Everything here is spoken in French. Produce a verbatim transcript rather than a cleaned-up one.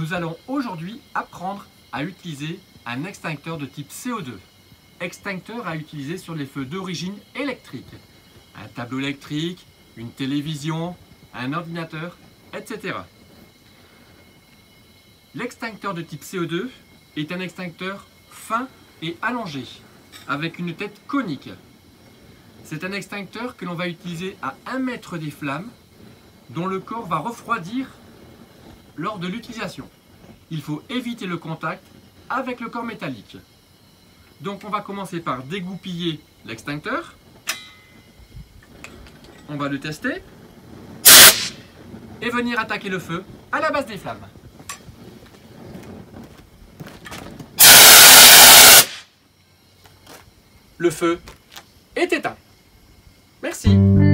Nous allons aujourd'hui apprendre à utiliser un extincteur de type C O deux. Extincteur à utiliser sur les feux d'origine électrique. Un tableau électrique, une télévision, un ordinateur, et cetera. L'extincteur de type C O deux est un extincteur fin et allongé, avec une tête conique. C'est un extincteur que l'on va utiliser à un mètre des flammes, dont le corps va refroidir lors de l'utilisation. Il faut éviter le contact avec le corps métallique. Donc on va commencer par dégoupiller l'extincteur. On va le tester et venir attaquer le feu à la base des flammes. Le feu est éteint. Merci.